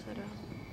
será?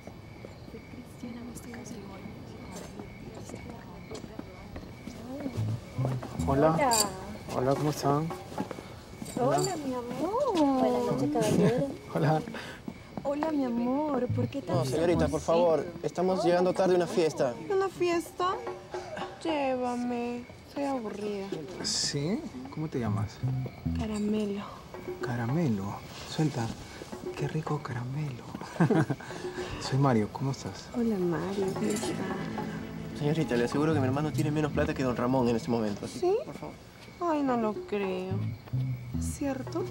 Hola. Hola, ¿cómo están? Hola, mi amor. Buenas noches, caballero. Hola. Hola, mi amor. ¿Por qué tan No, señorita, por favor. Estamos llegando tarde a una fiesta. ¿Una fiesta? Llévame. Estoy aburrida. ¿Sí? ¿Cómo te llamas? Caramelo. Caramelo. Suelta. Qué rico caramelo. Soy Mario, ¿cómo estás? Hola, Mario. ¿Cómo estás? Señorita, le aseguro que mi hermano tiene menos plata que don Ramón en este momento. Así, ¿Sí? por favor. Ay, no lo creo. ¿Es cierto?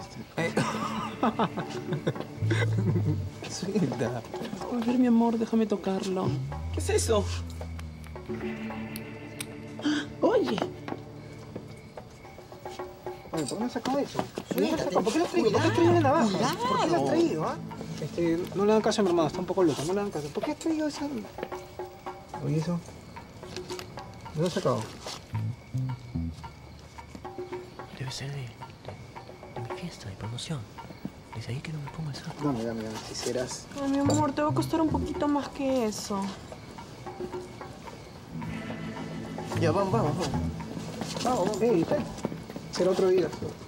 Suelta. A ver, mi amor, déjame tocarlo. ¿Qué es eso? Oye. Oye, ¿por qué me has sacado eso? ¿Por qué lo has traído? ¿Por qué has traído la navaja? ¿Por qué lo has traído, ah? No le dan caso a mi hermano, está un poco loco, no le dan caso. ¿Por qué has traído esa...? Oye, eso... ¿Dónde lo has sacado? Debe ser de mi fiesta, de promoción. Desde ahí que no me pongo el saco. Dame, si serás. Ay, mi amor, te va a costar un poquito más que eso. Ya, vamos. Vamos, será otro día.